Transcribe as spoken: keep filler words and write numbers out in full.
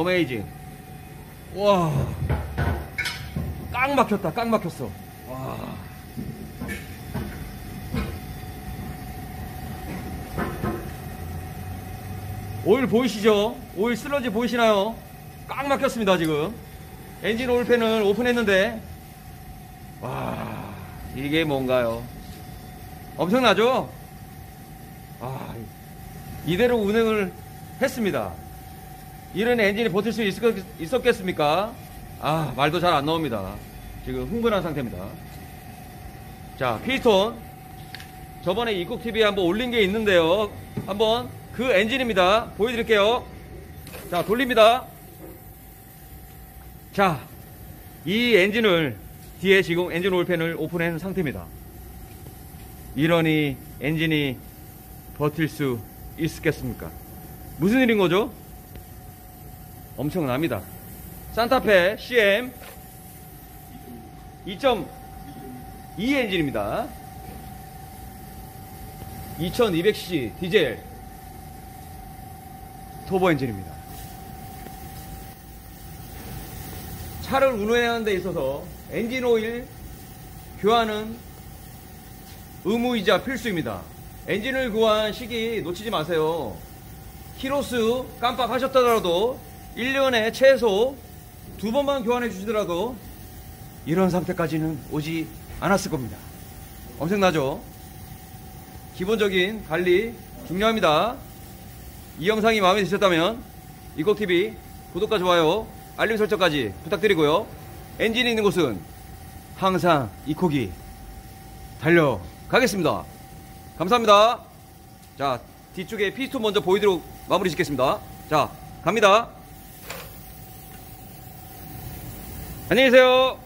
어메이징. 와, 꽉 막혔다. 꽉 막혔어. 와. 오일 보이시죠? 오일 슬러지 보이시나요? 꽉 막혔습니다. 지금 엔진 오일팬을 오픈했는데, 와, 이게 뭔가요? 엄청나죠? 아, 이대로 운행을 했습니다. 이런 엔진이 버틸 수 있었, 있었겠습니까? 아, 말도 잘 안 나옵니다. 지금 흥분한 상태입니다. 자, 피스톤. 저번에 이콕티비에 한번 올린 게 있는데요. 한번 그 엔진입니다. 보여드릴게요. 자, 돌립니다. 자, 이 엔진을 뒤에 지금 엔진 오일팬을 오픈한 상태입니다. 이러니 엔진이 버틸 수 있겠습니까? 무슨 일인 거죠? 엄청납니다. 산타페 씨엠 이 점 이 엔진입니다. 이천이백 씨씨 디젤 터보 엔진입니다. 차를 운행하는 데 있어서 엔진 오일 교환은 의무이자 필수입니다. 엔진을 교환 시기 놓치지 마세요. 키로수 깜빡하셨더라도 일 년에 최소 두 번만 교환해 주시더라도 이런 상태까지는 오지 않았을 겁니다. 엄청나죠? 기본적인 관리 중요합니다. 이 영상이 마음에 드셨다면 이콕티비 구독과 좋아요, 알림 설정까지 부탁드리고요. 엔진이 있는 곳은 항상 이콕이 달려가겠습니다. 감사합니다. 자, 뒤쪽에 피스톤 먼저 보이도록 마무리 짓겠습니다. 자, 갑니다. 안녕히 계세요.